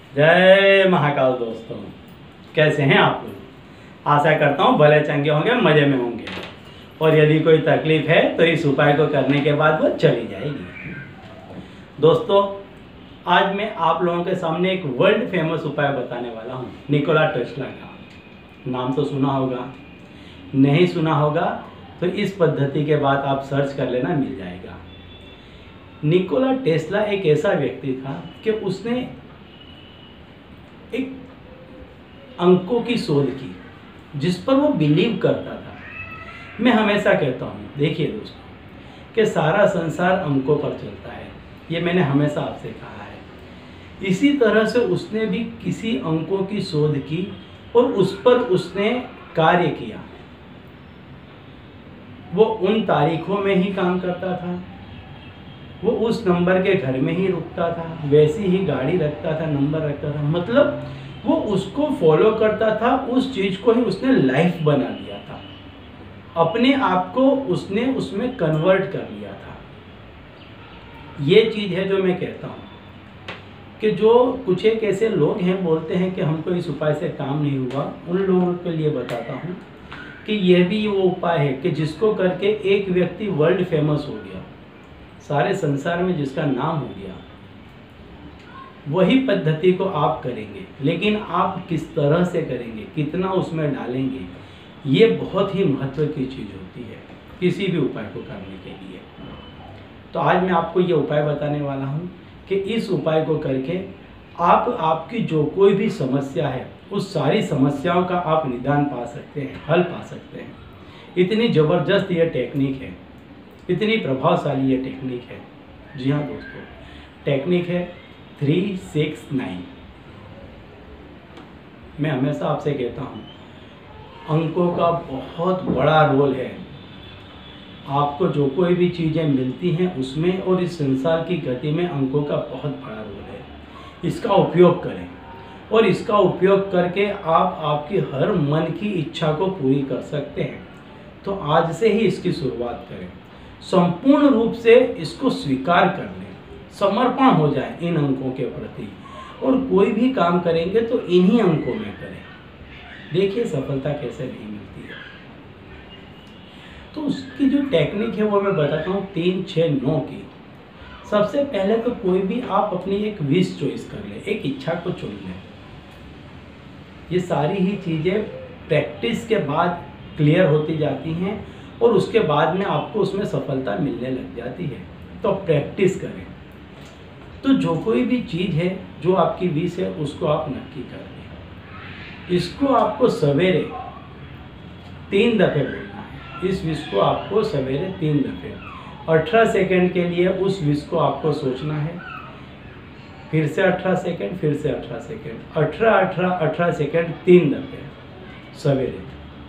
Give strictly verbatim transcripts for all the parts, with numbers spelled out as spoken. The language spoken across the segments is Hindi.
जय महाकाल दोस्तों, कैसे हैं आप लोग। आशा करता हूँ भले चंगे होंगे, मज़े में होंगे। और यदि कोई तकलीफ है तो इस उपाय को करने के बाद वो चली जाएगी। दोस्तों, आज मैं आप लोगों के सामने एक वर्ल्ड फेमस उपाय बताने वाला हूँ। निकोला टेस्ला का नाम तो सुना होगा, नहीं सुना होगा तो इस पद्धति के बाद आप सर्च कर लेना, मिल जाएगा। निकोला टेस्ला एक ऐसा व्यक्ति था कि उसने एक अंकों की शोध की जिस पर वो बिलीव करता था। मैं हमेशा कहता हूँ, देखिए दोस्तों, कि सारा संसार अंकों पर चलता है। ये मैंने हमेशा आपसे कहा है। इसी तरह से उसने भी किसी अंकों की शोध की और उस पर उसने कार्य किया। वो उन तारीखों में ही काम करता था, वो उस नंबर के घर में ही रुकता था, वैसी ही गाड़ी रखता था, नंबर रखता था। मतलब वो उसको फॉलो करता था, उस चीज़ को ही उसने लाइफ बना लिया था। अपने आप को उसने उसमें कन्वर्ट कर लिया था। ये चीज़ है जो मैं कहता हूँ कि जो कुछ एक ऐसे लोग हैं बोलते हैं कि हमको इस उपाय से काम नहीं हुआ, उन लोगों के लिए बताता हूँ कि यह भी वो उपाय है कि जिसको करके एक व्यक्ति वर्ल्ड फेमस हो गया, सारे संसार में जिसका नाम हो गया। वही पद्धति को आप करेंगे, लेकिन आप किस तरह से करेंगे, कितना उसमें डालेंगे, ये बहुत ही महत्व की चीज़ होती है किसी भी उपाय को करने के लिए। तो आज मैं आपको ये उपाय बताने वाला हूँ कि इस उपाय को करके आप आपकी जो कोई भी समस्या है उस सारी समस्याओं का आप निदान पा सकते हैं, हल पा सकते हैं। इतनी ज़बरदस्त ये टेक्निक है, इतनी प्रभावशाली ये टेक्निक है। जी हाँ दोस्तों, टेक्निक है थ्री सिक्स नाइन। मैं हमेशा आपसे कहता हूँ, अंकों का बहुत बड़ा रोल है। आपको जो कोई भी चीज़ें मिलती हैं उसमें और इस संसार की गति में अंकों का बहुत बड़ा रोल है। इसका उपयोग करें और इसका उपयोग करके आप आपकी हर मन की इच्छा को पूरी कर सकते हैं। तो आज से ही इसकी शुरुआत करें, संपूर्ण रूप से इसको स्वीकार कर लें, समर्पण हो जाए इन अंकों के प्रति, और कोई भी काम करेंगे तो इन्हीं अंकों में करें। देखिए सफलता कैसे नहीं मिलती है। तो उसकी जो टेक्निक है वो मैं बताता हूँ, तीन छः नौ की। सबसे पहले तो कोई भी आप अपनी एक विश चॉइस कर लें, एक इच्छा को चुन लें। ये सारी ही चीज़ें प्रैक्टिस के बाद क्लियर होती जाती हैं और उसके बाद में आपको उसमें सफलता मिलने लग जाती है। तो प्रैक्टिस करें। तो जो कोई भी चीज़ है, जो आपकी विश है, उसको आप नक्की कर लें। इसको आपको सवेरे तीन दफ़े बोलना है। इस विश को आपको सवेरे तीन दफ़े अठारह सेकंड के लिए उस विश को आपको सोचना है। फिर से अठारह सेकंड, फिर से अठारह सेकंड, अठारह अठारह अठारह सेकंड तीन दफ़े सवेरे।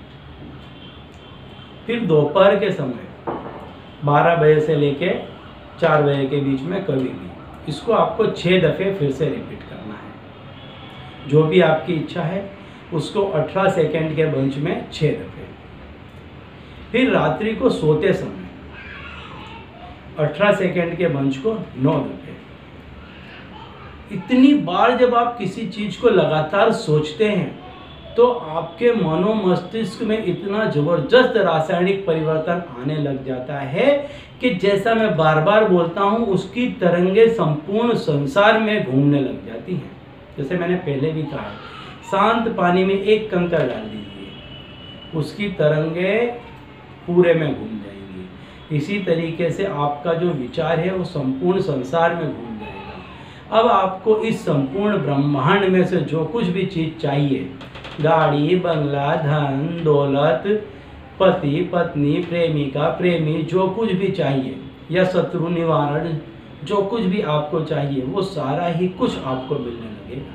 फिर दोपहर के समय बारह बजे से लेके चार बजे के बीच में कभी भी इसको आपको छः दफ़े फिर से रिपीट करना है। जो भी आपकी इच्छा है उसको अठारह सेकंड के बंच में छः दफ़े। फिर रात्रि को सोते समय अठारह सेकंड के बंच को नौ दफ़े। इतनी बार जब आप किसी चीज़ को लगातार सोचते हैं तो आपके मनो मस्तिष्क में इतना ज़बरदस्त रासायनिक परिवर्तन आने लग जाता है कि जैसा मैं बार बार बोलता हूँ, उसकी तरंगे संपूर्ण संसार में घूमने लग जाती हैं। जैसे मैंने पहले भी कहा है, शांत पानी में एक कंकर डाल दीजिए, उसकी तरंगे पूरे में घूम जाएंगी। इसी तरीके से आपका जो विचार है वो संपूर्ण संसार में घूम जाएगा। अब आपको इस संपूर्ण ब्रह्मांड में से जो कुछ भी चीज़ चाहिए, गाड़ी, बंगला, धन दौलत, पति पत्नी, प्रेमिका प्रेमी, जो कुछ भी चाहिए, या शत्रु निवारण, जो कुछ भी आपको चाहिए, वो सारा ही कुछ आपको मिलने लगेगा।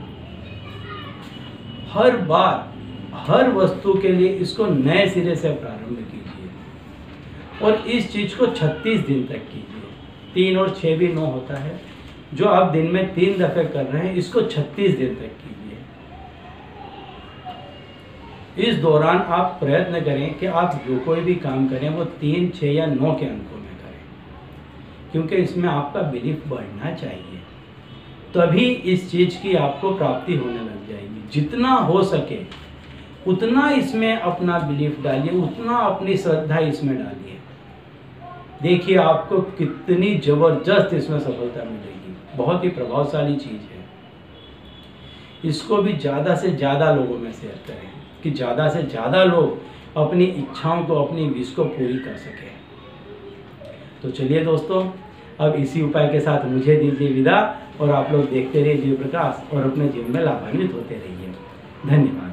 हर बार हर वस्तु के लिए इसको नए सिरे से प्रारंभ कीजिए और इस चीज़ को छत्तीस दिन तक कीजिए। तीन और छः भी नौ होता है। जो आप दिन में तीन दफ़े कर रहे हैं, इसको छत्तीस दिन तक कीजिए। इस दौरान आप प्रयत्न करें कि आप जो कोई भी काम करें वो तीन, छः या नौ के अंकों में करें, क्योंकि इसमें आपका बिलीफ बढ़ना चाहिए। तभी इस चीज़ की आपको प्राप्ति होने लग जाएगी। जितना हो सके उतना इसमें अपना बिलीफ डालिए, उतना अपनी श्रद्धा इसमें डालिए। देखिए आपको कितनी ज़बरदस्त इसमें सफलता मिलेगी। बहुत ही प्रभावशाली चीज़ है। इसको भी ज़्यादा से ज़्यादा लोगों में शेयर करें कि ज़्यादा से ज़्यादा लोग अपनी इच्छाओं को, अपनी विश को पूरी कर सकें। तो चलिए दोस्तों, अब इसी उपाय के साथ मुझे दीजिए विदा और आप लोग देखते रहिए जीव प्रकाश और अपने जीवन में लाभान्वित होते रहिए। धन्यवाद।